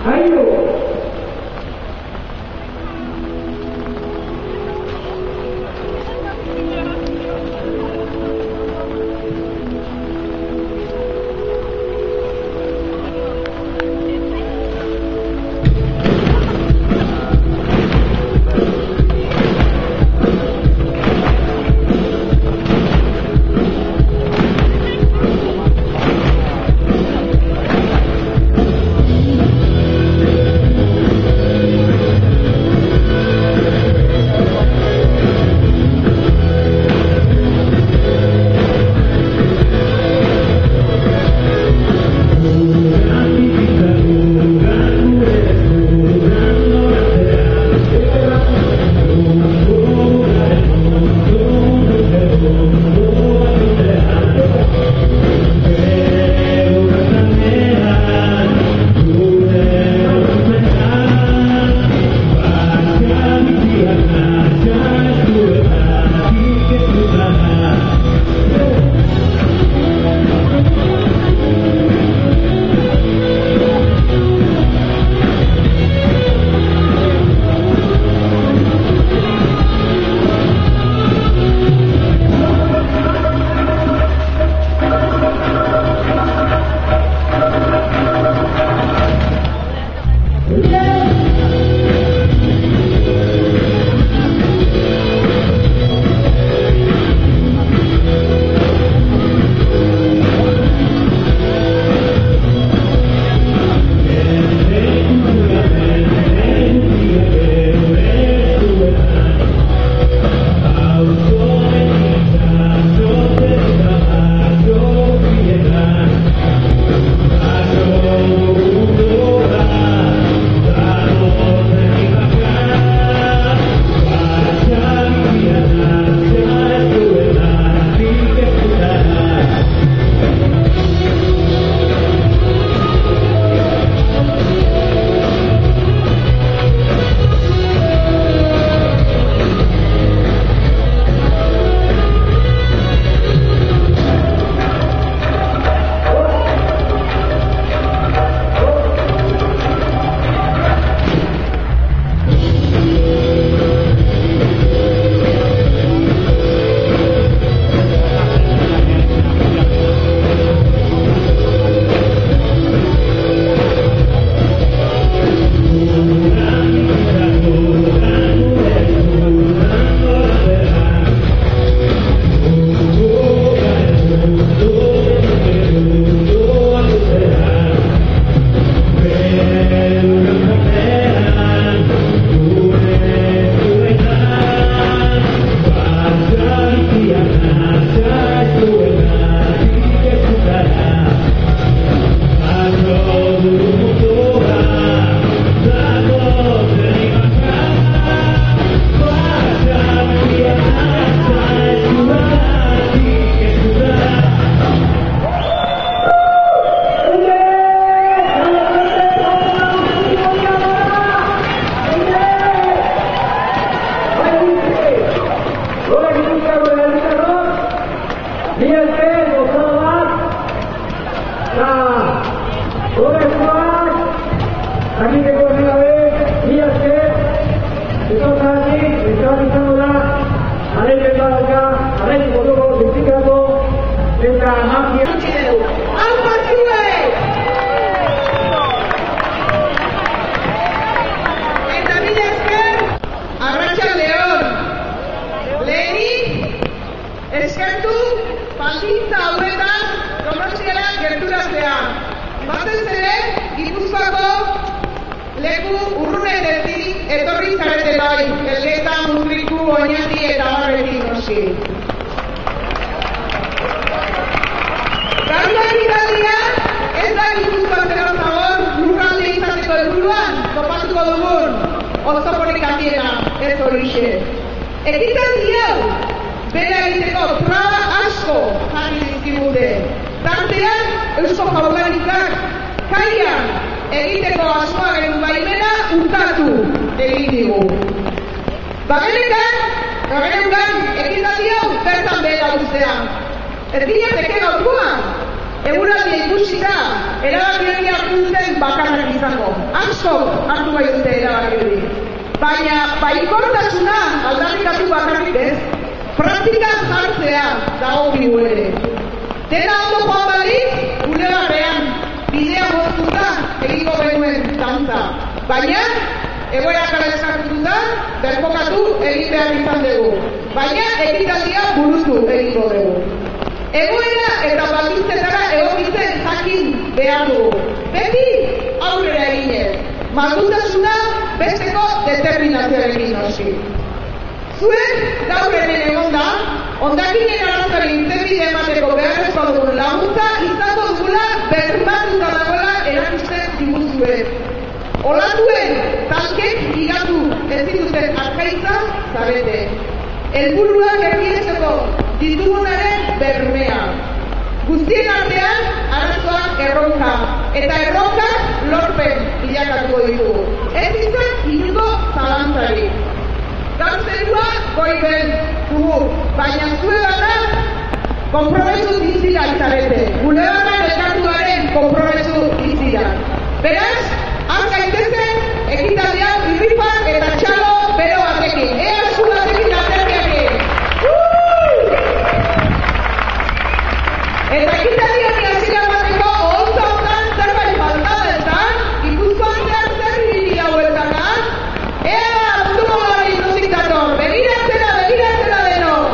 Eguraldia ikusita, erabakiak hartu zen bakarrak izango. Asko hartu bai dute erabaki hori. Baina baikortasuna aldarrikatu bakarrik ez, praktikan jartzea dagokigu ere. Dena ondo joan balitz, Bulebarrean bidea moztuta egingo genuen dantza. Baina, egoera kaleskatuta, berkokatu egin behar izan dugu. Baina, ekitaldia burutu egingo dugu. Egoera eta baldintzetara egokitzen jakin behar dugu. Beti aurrera eginez. Malgutasuna besteko determinazioarekin noski. Zuen gaur hemen egonda, hondakinen arazoari irtenbide emateko beharrezkoa dugun laguntza izango dugula bermatuta dagoela erakusten diguzue. Olatuen talkek higatu ezin duten arkaitza zarete. Helburuak erdiesteko ditugunaren bermea. Guztien artean arazoak erronka, eta erronka lorpen bilakatuko ditugu. Ez izan inungo zalantzari. Gaur zerua goiben dugu, baina zue gana konpromesu dizira izarete. Bulebarren elkartuaren konpromesu dizira. Beraz, han gaitezen ekitaldia irripan eta txalo bero batekin. Ea zu batekin aterriakin. Eta ekitaldia hasiera bateko oholtza honetan zerbait faltada ezan, Gipuzkoan zehar zer ibili hauetaka. Ea munduko gara induzik dator, begiratzera denok.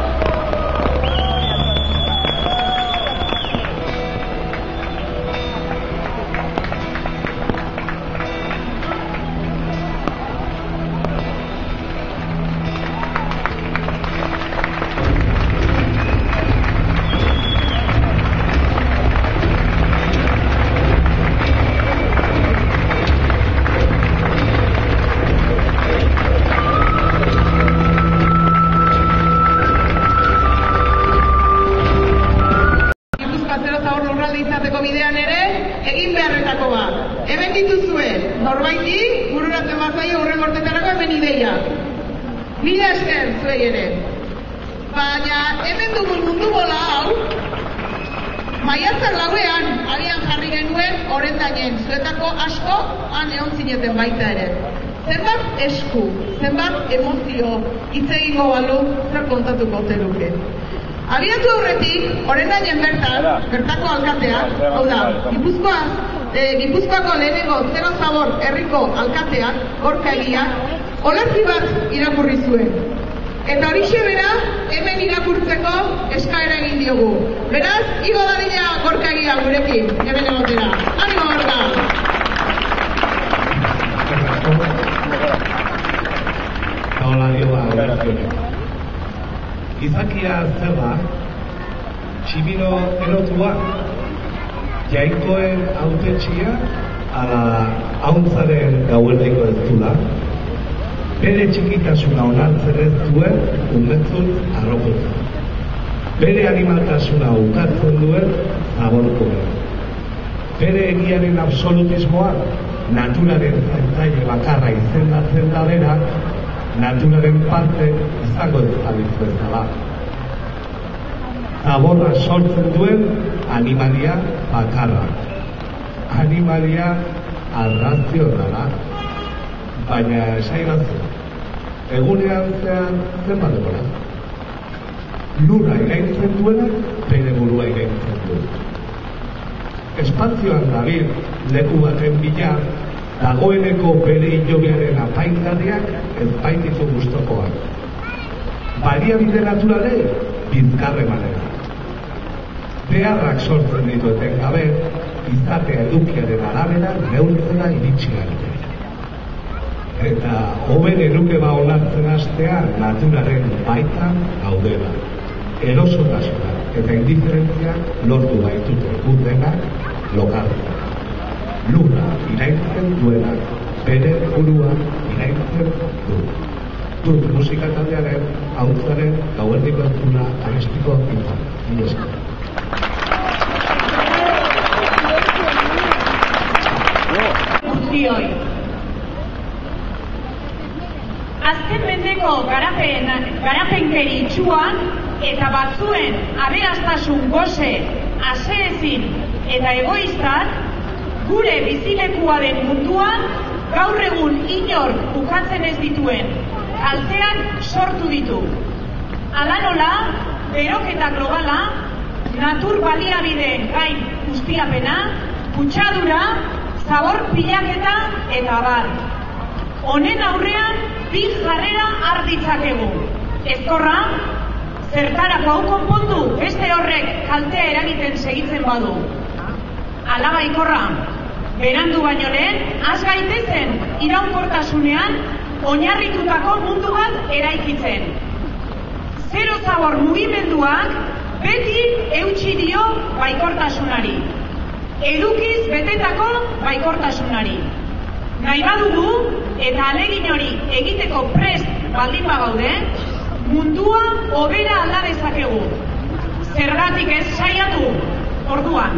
Bidean ere, egin beharretako bat. Hemen dituzue, norbaiti, bururatzen bazaio hurren gortetarako hemen ideia. Mila esker zuei ere. Baina, hemen dugun mundu bola hau, maiatzak lauean, abian jarri genuen orendainen, zuetako asko, han egon zineten baita ere. Zenbat esku, zenbat emozio, hitz egingo balu, zer kontatuko zenuke. Abiatu aurretik, orendainen bertako alkateak, hau da, Gipuzkoako lehenengo zero zabor herriko alkateak, Gorka Egiak, olerki bat irakurri zuen. Eta horixe bera, hemen irakurtzeko eskaera egin diogu. Beraz, igo dadila Gorka Egia gurekin, hemen egotera. Animo Gorka! Hola, Dioba, Izakia zer da, tximino erotua, jainkoen hautetxia, ala hauntzaren gauerdiko ez dula, bere txikitasuna onartzen ez duen, umetzun arrokotu. Bere animaltasuna ukatzen duen, zaborkoen. Bere egiaren absolutismoa, naturaren zaintzaile bakarra izendatzen da bera, naturaren parte izango ezabitzu ezala. Zaborra sortzen duen animalia bakarra. Animalia arrazionala. Baina esaigazu, egunean zean zenbat denbora. Lurra iraintzen duenak, bere burua iraintzen duenak. Espazioan dabil leku baten bila, dagoeneko bere hilobiaren apaingarriak ez baitizu gustokoak. Baliabide naturale, bizkarre manera. Beharrak sortzen ditu etengabe, izatea edukiaren arabera neurtzera iritsi arte. Eta hoben eruke ba onartzen hastea naturaren baitan gaudela. Erosotasuna eta indiferentzia lortu baitute gutenak lokartu. Lurra iraintzen duenak, bere burua iraintzen du. Dut musika taldearen, hauntzaren, gauerdiko entzuna, abestiko izan. Mila esker. Guztioi. Azken mendeko garapenkeri itxuan eta batzuen aberastasun goze, aseezin eta egoistak gure bizilekua den munduan gaur egun inork ukatzen ez dituen kalteak sortu ditu. Hala nola, beroketa globala, natur baliabideen gain ustiapena, kutsadura, zabor pilaketa eta abar. Honen aurrean bi jarrera har ditzakegu. Ezkorra, zertarako hau konpondu beste horrek kaltea eragiten segitzen badu. Alabaikorra, berandu baino lehen, has gaitezen iraunkortasunean oinarritutako mundu bat eraikitzen. Zero zabor mugimenduak beti eutsi dio baikortasunari. Edukiz betetako baikortasunari. Nahi badugu eta alegin hori egiteko prest baldin bagaude, mundua hobera alda dezakegu. Zergatik ez saiatu, orduan.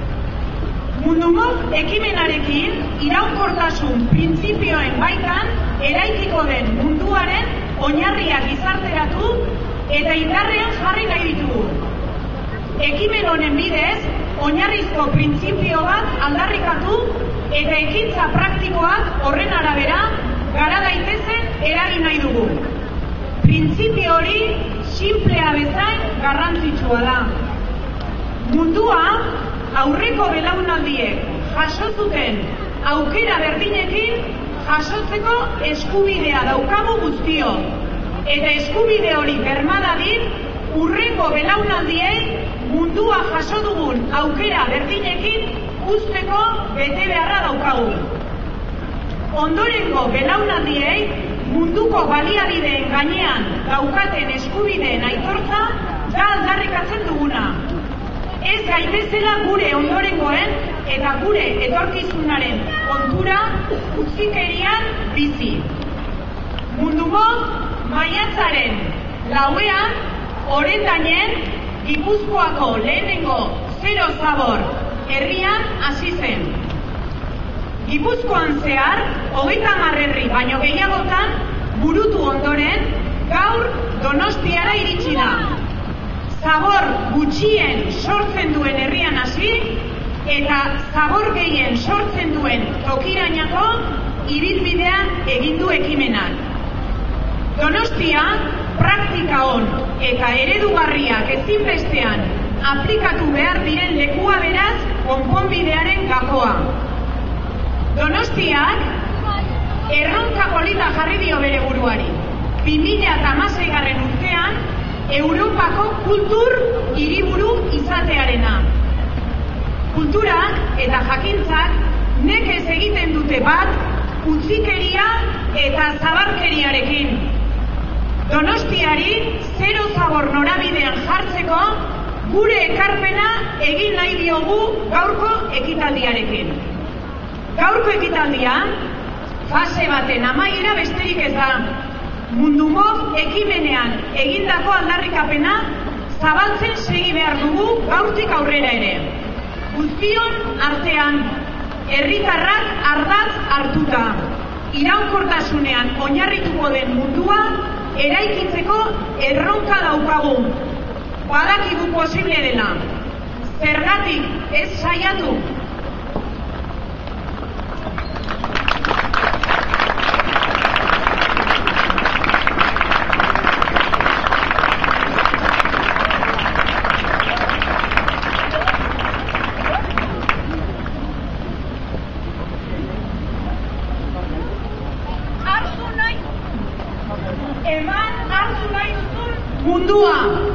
Mundumok ekimenarekin iraunkortasun printzipioen baitan eraikiko den munduaren oinarriak gizarteratu eta indarrean jarri nahi ditugu. Ekimen honen bidez, oinarrizko printzipio bat aldarrikatu eta ekintza praktikoak horren arabera gara daitezen eragin nahi dugu. Printzipio hori sinplea bezain garrantzitsua da. Mundua aurreko belaunaldiek jaso zuten aukera berdinekin jasotzeko eskubidea daukagu guztio. Eta eskubide hori bermadadin urrengo belaunaldiei mundua jaso dugun aukera berdinekin usteko bete beharra daukagu. Ondorengo belaunaldiei munduko baliabideen gainean daukaten eskubideen aitortza da aldarrikatzen duguna. Ez gaitezela gure ondorengoen eta gure etorkizunaren kontura utzikerian bizi. Mundumok maiatzaren 4ean Oretainen Gipuzkoako lehenengo zero zabor herrian hasi zen. Gipuzkoan zehar 30 herri baino gehiagotan burutu ondoren gaur Donostiara iritsi da. Zabor gutxien sortzen duen herrian hasi eta zabor gehien sortzen duen tokirainako ibilbidean egin du ekimenak. Donostia praktika on eta eredugarriak ezinbestean aplikatu behar diren lekua beraz konponbidearen gakoa. Donostiak erronka polita jarri dio bere buruari. 2016 urtean Europako kultur hiriburu izatearena. Kulturak eta jakintzak nekez egiten dute bat utzikeria eta zabarkeriarekin. Donostiari zero zabor norabidean jartzeko gure ekarpena egin nahi diogu gaurko ekitaldiarekin. Gaurko ekitaldia fase baten amaiera besterik ez da. Mundumok ekimenean egindako aldarrikapena zabaltzen segi behar dugu gaurtik aurrera ere. Guztion artean, herritarrak ardatz hartuta, iraunkortasunean oinarrituko den mundua eraikitzeko erronka daukagu. Badakigu posible dela. Zergatik ez saiatu? Mundua!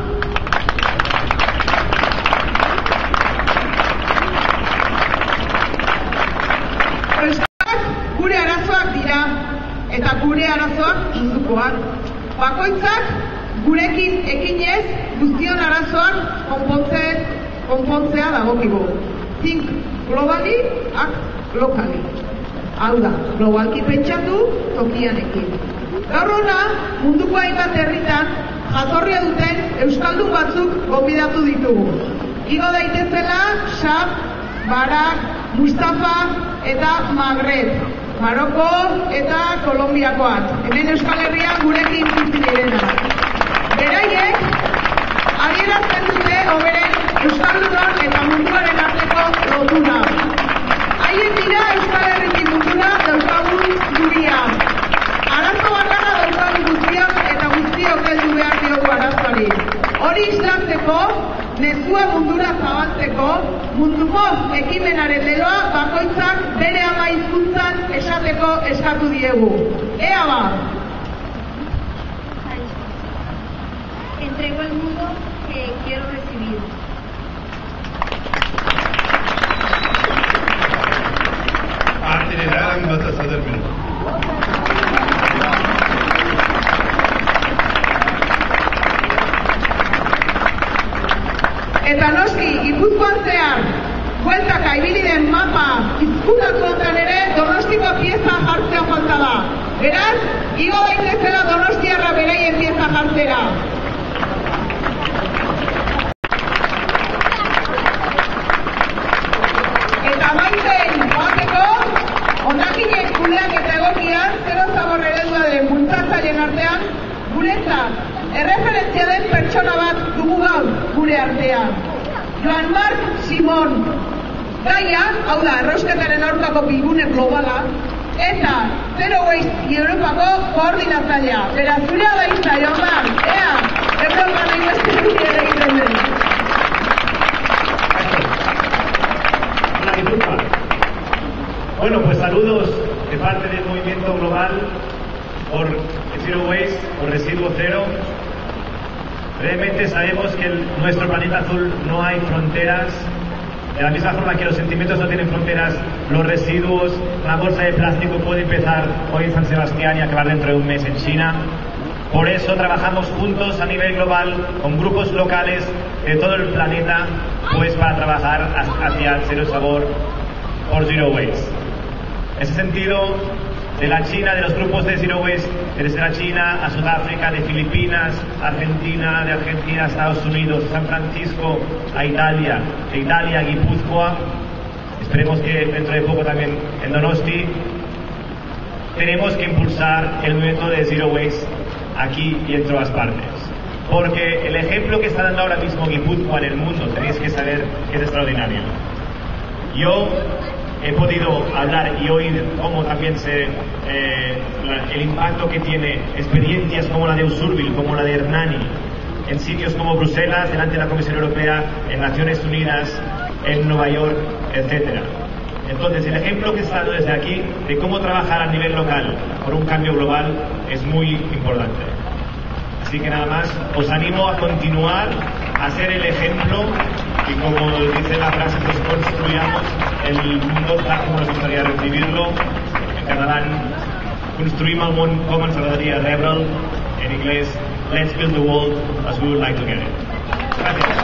Euskarak gure arazoak dira, eta gure arazoak mundukoak. Bakoitzak gurekin ekinez guztion arazoak konpontzea dagokigu. Think globally, act locally. Hau da, globalki pentsatu tokianekin. Gaur hona, munduko hainbat herritan jatorria duten euskaldun batzuk gonbidatu ditugu. Igo daitezela Shab, Barak, Mustafa eta Maghreb, Maroko eta Kolombiakoak. Hemen Euskal Herrian gurekin bizi direnak. Beraiek adierazten dute hoberen euskaldunon eta munduaren arteko lotura. hizkuntzan esateko eskatu diegu. Ea ba! Entrego el mundo que quiero recibir. Artileran bataz edermen. Eta noski, Gipuzkoan zehar, bueltaka ibili den mapa izkutatu honetan ere Donostiko pieza jartzea falta da. Beraz, igo daitezela Donostiarra beraien pieza jartzera. Eta maiten joateko, hondakinen kudeak eta egokian, zero zabor eredua den bultzatzaileen artean, guretzat, erreferentzia den pertsona bat dugu gaur gure artean. Joan Marc Simon. Gaia, hau da, errausketaren aurkako bilgune globala, eta Zero Waste Europako koordinatzailea. Beraz, zurea da izta, Joan Marc, ea, Europa nahi beste zuri ere egiten den. Hola, Gipuzkoa. Bueno, pues saludos de parte del movimiento global por Zero Waste, por Residuo Cero. Realmente sabemos que en nuestro planeta azul no hay fronteras. De la misma forma que los sentimientos no tienen fronteras, los residuos, una bolsa de plástico puede empezar hoy en San Sebastián y acabar dentro de un mes en China. Por eso trabajamos juntos a nivel global con grupos locales de todo el planeta, pues para trabajar hacia el cero sabor por Zero Waste. En ese sentido, de la China, de los grupos de Zero Waste, desde la China a Sudáfrica, de Filipinas, Argentina, de Argentina a Estados Unidos, San Francisco a Italia, de Italia a Guipúzcoa, esperemos que dentro de poco también en Donosti, tenemos que impulsar el movimiento de Zero Waste aquí y en todas partes. Porque el ejemplo que está dando ahora mismo Guipúzcoa en el mundo, tenéis que saber que es extraordinario. Yo he podido hablar y oír cómo también el impacto que tiene experiencias como la de Usurbil, como la de Hernani, en sitios como Bruselas, delante de la Comisión Europea, en Naciones Unidas, en Nueva York, etc. Entonces, el ejemplo que está dando desde aquí de cómo trabajar a nivel local por un cambio global es muy importante. Así que nada más, os animo a continuar a ser el ejemplo y, como dice la frase, pues construyamos el mundo tal como nos gustaría recibirlo. En catalán, construim el món com ens agradaria rebre'l. En inglés, let's build the world as we would like to get it. Gracias.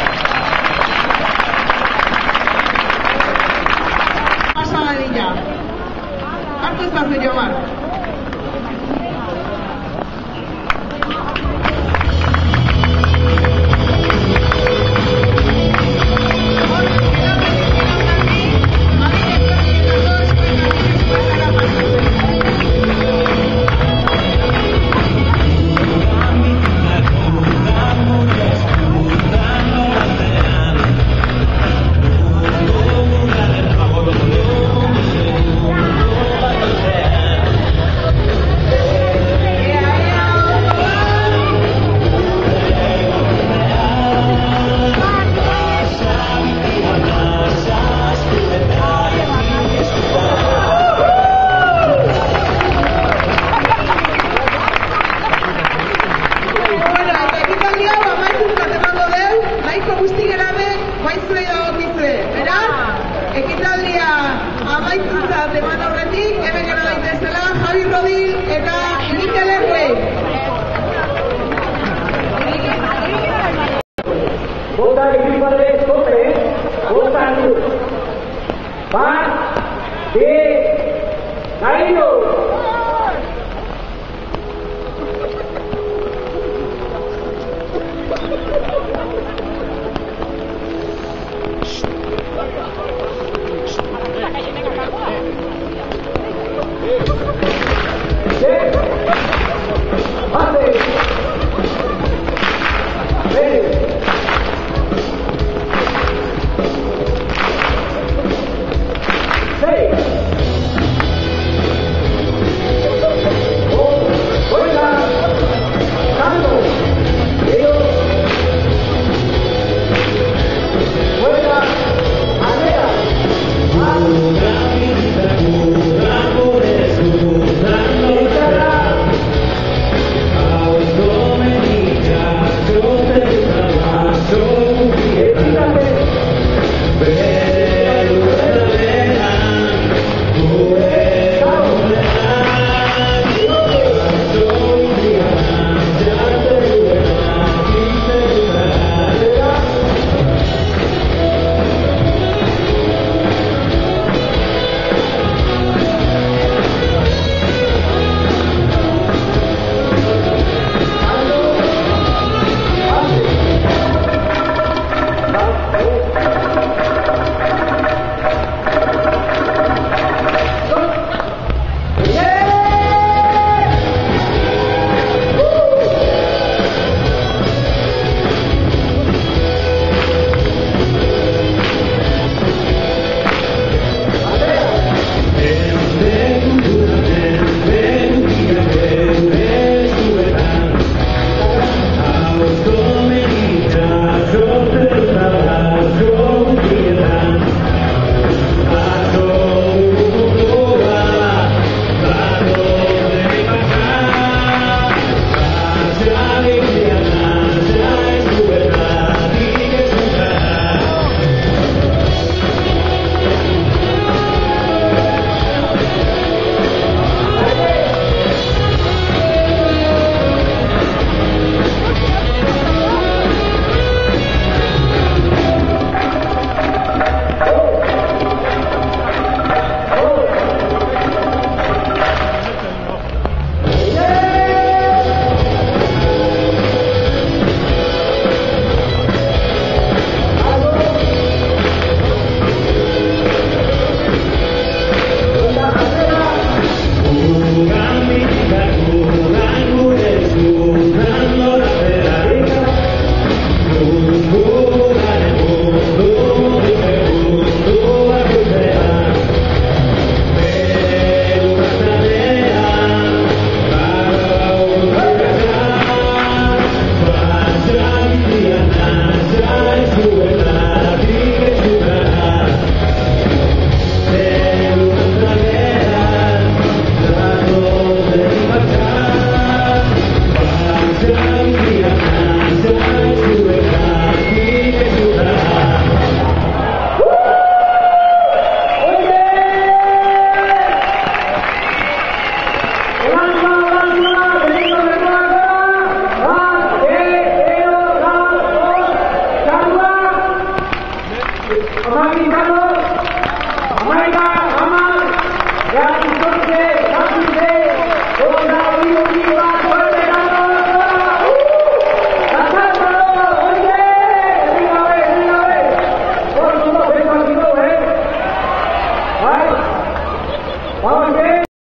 Pasadilla. Hartu ez da zeio mar. Vota equipare tope, vota luz. Va, de, caído.